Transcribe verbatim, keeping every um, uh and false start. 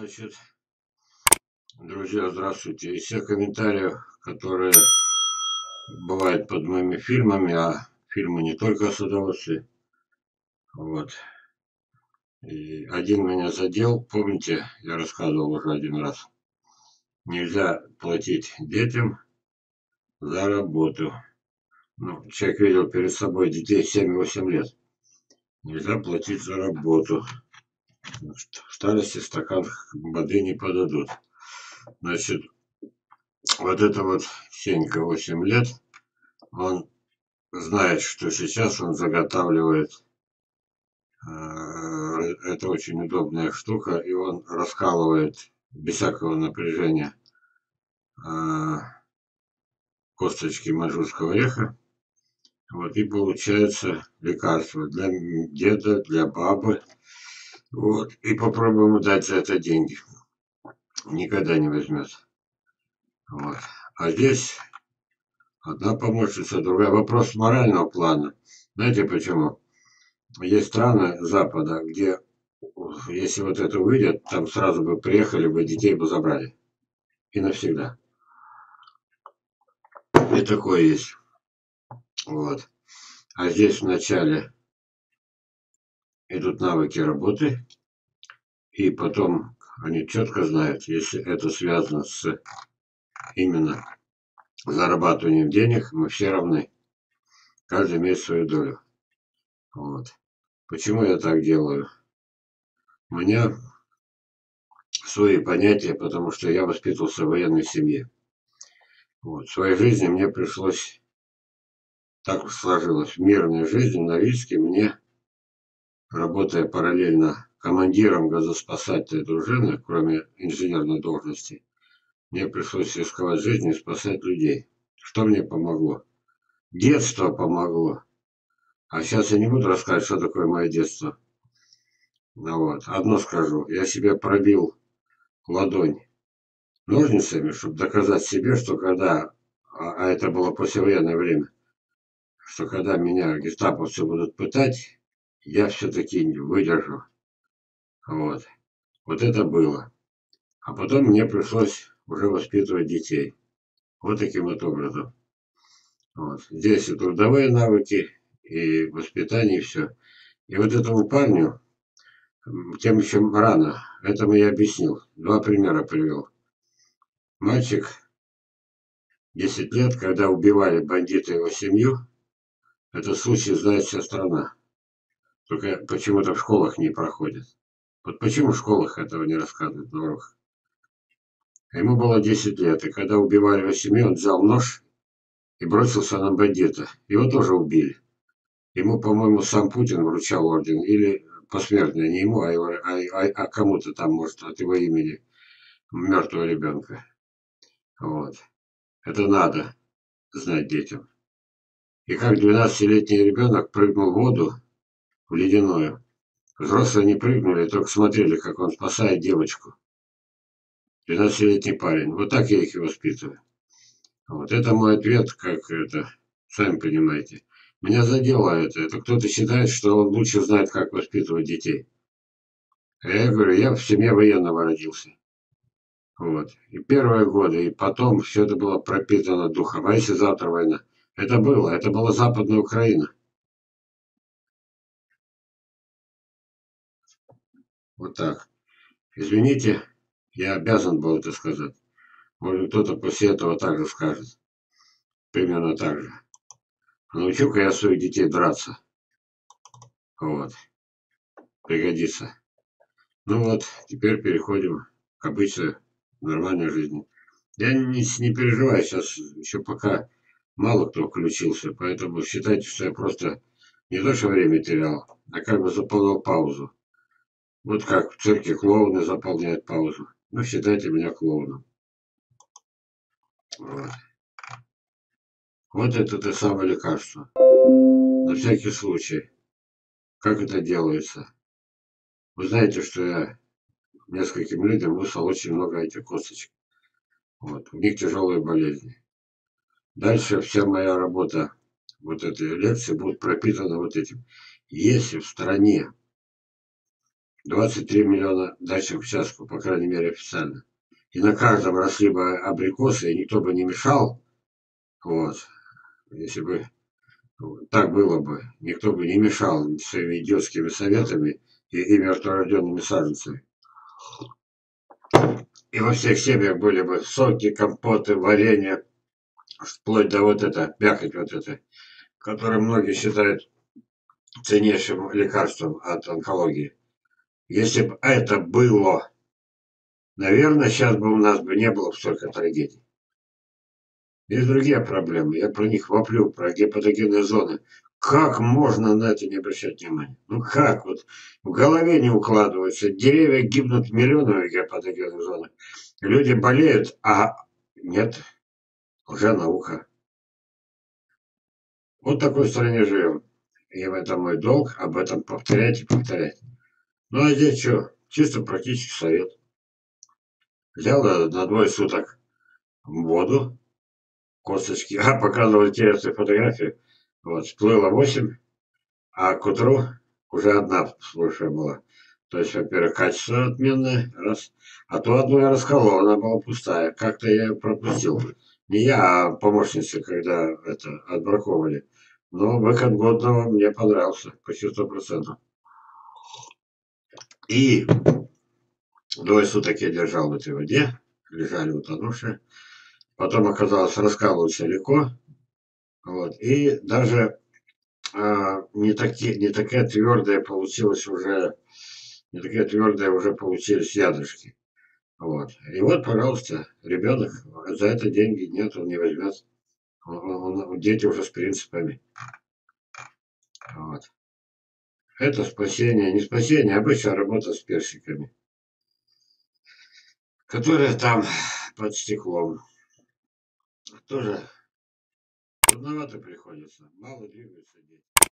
Значит, друзья, здравствуйте. Из всех комментариев, которые бывают под моими фильмами, а фильмы не только о садоводстве, вот. И один меня задел, помните, я рассказывал уже один раз. Нельзя платить детям за работу. Ну, человек видел перед собой детей семь-восемь лет. Нельзя платить за работу. В старости стакан воды не подадут. Значит, вот это вот Сенька восемь лет, он знает, что сейчас он заготавливает. Это очень удобная штука, и он раскалывает без всякого напряжения косточки маньчжурского ореха. Вот, и получается лекарство для деда, для бабы. Вот, и попробуем ему дать за это деньги. Никогда не возьмет. Вот. А здесь одна помощница, другая. Вопрос морального плана. Знаете почему? Есть страны Запада, где, если вот это выйдет, там сразу бы приехали бы, детей бы забрали. И навсегда. И такое есть. Вот. А здесь вначале идут навыки работы, и потом они четко знают, если это связано с именно зарабатыванием денег, мы все равны. Каждый имеет свою долю. Вот. Почему я так делаю? У меня свои понятия, потому что я воспитывался в военной семье. Вот. В своей жизни мне пришлось, так сложилось, в мирной жизни на риске мне, работая параллельно командиром газоспасательной дружины, кроме инженерной должности, мне пришлось рисковать жизнью и спасать людей. Что мне помогло? Детство помогло. А сейчас я не буду рассказывать, что такое мое детство. Ну вот, одно скажу. Я себе пробил ладонь ножницами, чтобы доказать себе, что когда, а, а это было послевоенное время, что когда меня гестаповцы будут пытать, я все-таки выдержу. Вот. Вот это было. А потом мне пришлось уже воспитывать детей. Вот таким вот образом. Вот. Здесь и трудовые навыки, и воспитание, и все. И вот этому парню, тем еще рано, этому я объяснил. Два примера привел. Мальчик, десять лет, когда убивали бандиты его семью, этот случай знает вся страна. Только почему-то в школах не проходит. Вот почему в школах этого не рассказывают на уроках? Ему было десять лет, и когда убивали его семью, он взял нож и бросился на бандита. Его тоже убили. Ему, по-моему, сам Путин вручал орден, или посмертно, не ему, а, его, а, а, а кому-то там, может, от его имени, мертвого ребенка. Вот. Это надо знать детям. И как двенадцатилетний ребенок прыгнул в воду, в ледяную. Взрослые не прыгнули, только смотрели, как он спасает девочку. двенадцатилетний парень. Вот так я их и воспитываю. Вот это мой ответ, как это, сами понимаете. Меня задело это. Это кто-то считает, что он лучше знает, как воспитывать детей. А я говорю, я в семье военного родился. Вот. И первые годы, и потом все это было пропитано духом. А если завтра война? Это было. Это была Западная Украина. Вот так. Извините, я обязан был это сказать. Может, кто-то после этого так же скажет. Примерно так же. Научу-ка я своих детей драться. Вот. Пригодится. Ну вот, теперь переходим к обычной нормальной жизни. Я не, не переживаю, сейчас еще пока мало кто включился, поэтому считайте, что я просто не то что время терял, а как бы заполнял паузу. Вот как в цирке клоуны заполняют паузу. Ну, считайте меня клоуном. Вот. Вот это то самое лекарство. На всякий случай. Как это делается? Вы знаете, что я нескольким людям выслал очень много этих косточек. Вот. У них тяжелые болезни. Дальше вся моя работа, вот этой лекции, будет пропитана вот этим. Если в стране двадцать три миллиона дачных участков, по крайней мере официально. И на каждом росли бы абрикосы, и никто бы не мешал. Вот. Если бы так было бы, никто бы не мешал своими идиотскими советами и, и мертворожденными саженцами. И во всех семьях были бы соки, компоты, варенье, вплоть до вот это, мякоть вот это, которое многие считают ценнейшим лекарством от онкологии. Если бы это было, наверное, сейчас бы у нас бы не было столько трагедий. Есть другие проблемы. Я про них воплю, про гепатогенные зоны. Как можно на это не обращать внимания? Ну как? Вот в голове не укладывается. Деревья гибнут миллионами гепатогенных зон. Люди болеют, а нет, уже наука. Вот в такой стране живем. И это мой долг об этом повторять и повторять. Ну а здесь что? Чисто практический совет. Взял на двое суток воду, косточки, а показывал интересные фотографии. Вот, всплыло восемь, а к утру уже одна всплывшая была. То есть, во-первых, качество отменное, раз. А то одну я расколол, она была пустая. Как-то я пропустил. Не я, а помощницы, когда это отбраковывали. Но выход годного мне понравился, почти сто процентов. И двое суток я держал в этой воде, лежали утонувшие. Потом оказалось, раскалываться легко. Вот. И даже а, не, таки, не такая твердая получилась уже, не такая твердая уже получились ядрышки. Вот. И вот, пожалуйста, ребенок за это деньги нет, он не возьмет. Он, он, он, дети уже с принципами. Вот. Это спасение, не спасение, а обычная работа с персиками, которая там под стеклом. Тоже трудновато приходится, мало двигаются дети.